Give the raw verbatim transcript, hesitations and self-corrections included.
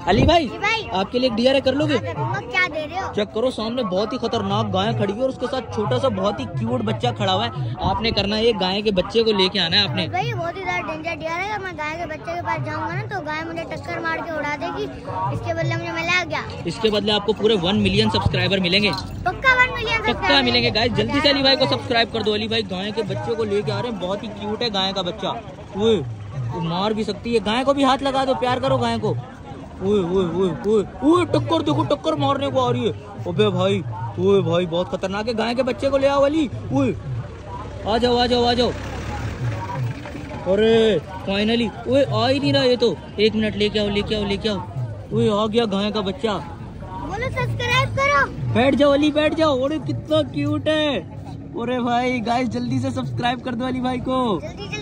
अली भाई, भाई आपके लिए एक डी आर ए कर लोगे? क्या दे रहे हो? चेक करो, सामने बहुत ही खतरनाक गाय खड़ी है और उसके साथ छोटा सा बहुत ही क्यूट बच्चा खड़ा हुआ है। आपने करना है, एक गाय के बच्चे को लेके आना है आपने। भाई बहुत ही ज्यादा डेंजर डी आर है। मैं गाय के बच्चे के पास जाऊंगा ना तो गाय मुझे टक्कर मार के उड़ा देगी। इसके बदले मुझे मिला क्या? इसके बदले आपको पूरे वन मिलियन सब्सक्राइबर मिलेंगे। पक्का वन मिलियन पक्का मिलेंगे गाइस। जल्दी से अली भाई को सब्सक्राइब कर दो। अली भाई गाय के बच्चे को लेके आ रहे हैं, बहुत ही क्यूट है गाय का बच्चा। वो मार भी सकती है, गाय को भी हाथ लगा दो, प्यार करो गाय को। ओए ओए ओए ओए ओए टक्कर देखो, टक्कर मारने को आ रही है। अबे भाई, ओए भाई बहुत खतरनाक है। गाय के बच्चे को ले आओ अली। ओए आ जाओ आ जाओ आ जाओ। अरे फाइनली, ओए आ ही नहीं रहा ये तो। एक मिनट, लेके आओ लेके आओ लेके आओ। ओए आ गया गाय का बच्चा। बोलो सब्सक्राइब करो। बैठ जाओ अली, बैठ जाओ। अरे कितना क्यूट है। अरे भाई गाइस, जल्दी से सब्सक्राइब कर दो अली भाई को। जल्दी